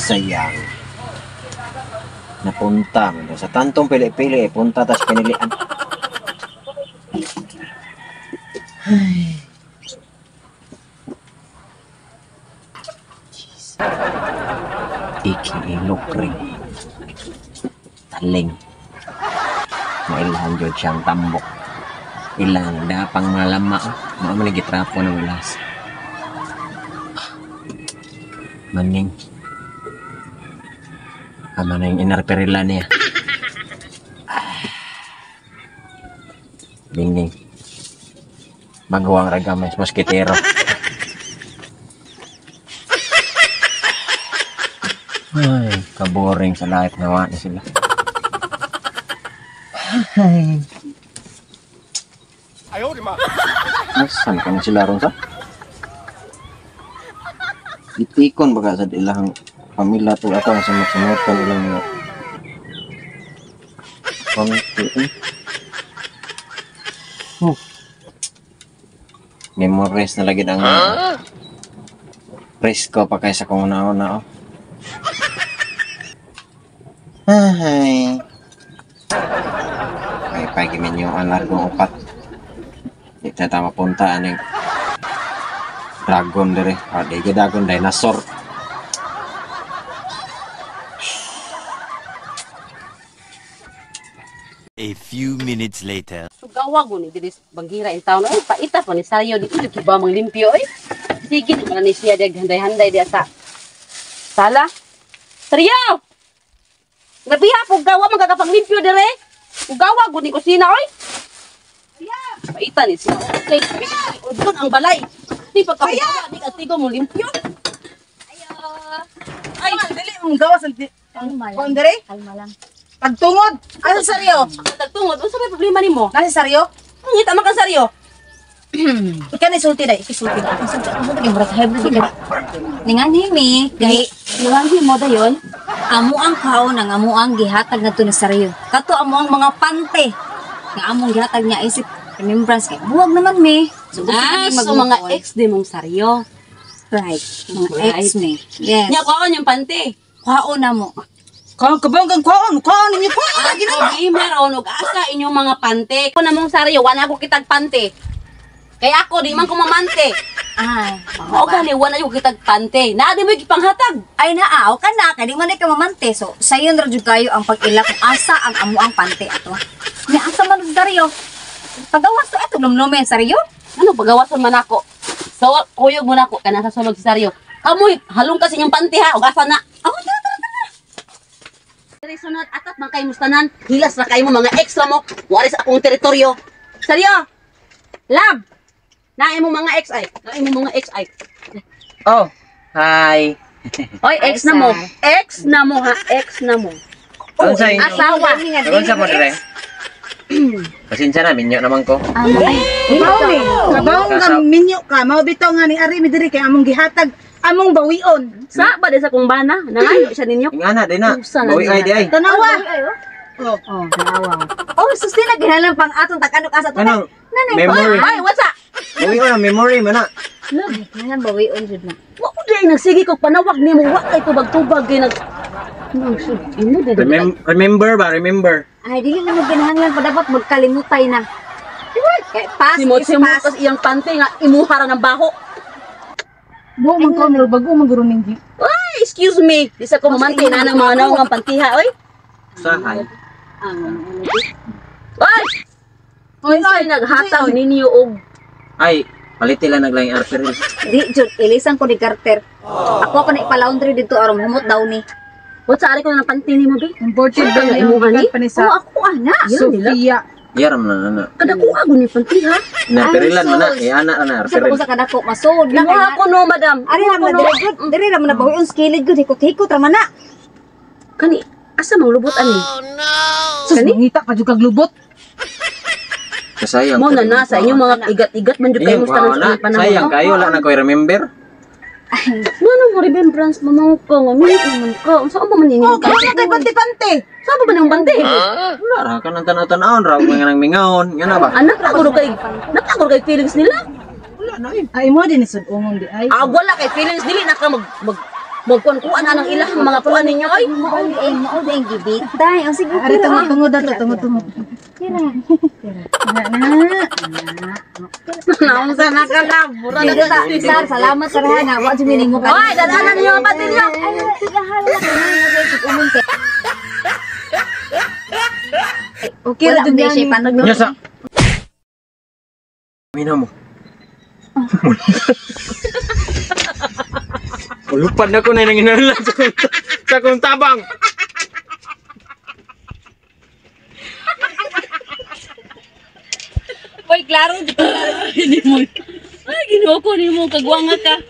sayang. Napunta mo sa tantong pili-pili, punta tas pinilian. Ay. Ikiilok rin. Taling. Mailahan dyan siyang tambok. Ilang dapang malama. Maamanigitrapo ng ulas. Maning. Ama na yung inarperila niya. Binging. Magawang ragamay moskitero. Ay, kaboring sa lahat nawa na sila. Ay. Ayaw, di ma. Nasaan ka na sila ron sa? Itikon baga sa ilang pamilya to ako sa magsunutan ilang mga pangtiin. Memories na lagi ang presko pa kaysa kung una-una. Ay. Ay, pagimin yung alargong upat. Ito tama puntaan yung dragon dire. Ada dragon dinosaur. A few minutes later. Gawa ko ni diri Banggira in town ay paita pa ni Saryo dito kiba mang limpyo ay. Sige man ni siya dag handay-handay dia sa sala. Saryo! Nabiha po gawa magkakapang limpyo dire. Gawa ko ni kusina oy. Paita ni siya. Okay, udon ang balay. Di pagkagawa ni atigo mo limpyo. Ayo. Ay, dili mong gawa sa kon dire? Kalma lang. Pagtungod. Ano Saryo? Pagtungod. Ano sa may problema nimo? Nasi Saryo? Ngita man ka Saryo. Ikaw ni sulti dai, isulti dai. Sulti kay murag hybrid ka. Ningani mi, kay ningani mo dayon. Amo ang kaon ang amo ang gihatag ngadto ni Saryo. Kato amo ang mga pante. Nga among gihatag niya isip remembrance kay buwag naman mi. So mga ex di mong Saryo. Right. Mga ex mi. Yes. Nya kaon yung pante. Kaon na mo. Kaon kabanggang kaon ninyo po. Ay meron og asa inyong mga pante. Ko namong Saryo, wala ko kitag pante. Kay ako di man ko mamante. Ay, o gani wala yung kitag pante. Naa di mo gipanghatag. ay naaw ka na kay di man ka mamante. So sayon ra jud kayo ang pag-ila kung asa ang amo ang pante ato. Nya asa man Saryo? Pagawas to ato lumlumen Saryo? Ano pagawason man ako? So kuyog mo nako kana sa sulod si Saryo. Kamoy halong kasi yung pante ha og asa na. Oh, Dari sunod atat man kay mustanan. Hilas ra kay mo mga ex la mo. Wala sa akong teritoryo. Saryo. Lab. Naay mo mga ex ay. Naay mo mga ex ay. Oh, hi. Oy, ex na mo. Ex na mo ha, ex na mo. Ano sa inyo? Asawa. Ano sa mo dire? Pasensya na, minyo naman ko. Kabaw ni. Kabaw nga minyo ka. Mao bitaw nga ni Ari mi diri kay among gihatag among bawion. Sa ba sa kong bana? Nangayo siya ninyo. Yung ana, din na. Bawi ay di ay. Tanawa. Oh, nawa. Oh, sustina ginalang pang atong taganok asa to. Ano? Memory. Ay, what's up? Bawi ko na, memory man na. Nangan bawi on jud na. Wa ko di nagsige kog panawag nimo wa kay tubag-tubag kay nag Ino di. Remember ba? Remember. Ay dili na mo ginahanlan pa dapat magkalimutay na. Kay pass is Simot-simot pass. tas iyang pante nga imuhara ng baho. Buo man ko nil bago maguro ningi. Ay, excuse me. Di sa ko mamante na ng mga nawang pantiha oy. Sahay. Oy! Oy, naghataw ninyo og Ay, palitila naglaing arperil. Di jud ilisan ko ni Carter. Ako ko na ipa-laundry dito aron humot daw ni. What sa ari ko ng panty nimo bi? Imported Sa ba imo yung ni? pa ni Oh, sa ako ana. Sofia. Yaram na, ana. Kada ko ako ni pantiha. Narperilan man na. sus. Ana na, Sa arperil. ko sa kadako masud na Imo kay. ako no, madam. Ari ra man dire good. Dire ra man na bawi on skillet good hikot-hikot ra man na. Kani asa mang lubot ani? Sus mangita pa jud kag lubot. Kasayang. Mo na nasa inyong mga igat-igat man jud kayo Ayun, musta na. sa panahon. Sayang kayo, wala na ko remember. Ano mo remembrance mamaw ko nga minit naman ko. Saan ba man Oh, ninyo? kaya kay panti-panti. Saan ba ng bante? Wala ra ka nang tanaw-tanawon ra mga nang mingaon. Nga na ba? Anak na ko kay feelings nila. Wala na eh. Ay mo din isud ungong di ay. Ah, wala kay feelings dili na ka mag Magkuan-kuan na ng ilang mga puan ninyo oy. Mao ding gibitay. Ang sige. Ari tungod dato tungod. Naon sa nakalabura na ta. Sir, salamat sa rahana. Wa jud mo ka. Oy, dalanan niyo ang patil niyo. Okay ra jud siya pantog. Nyasa. Mina mo. Lupad na ko na yung hinalan sa kong tabang. Oy, klaro. Hindi mo. Ay, ginoo ko ni mo kagwanga ka.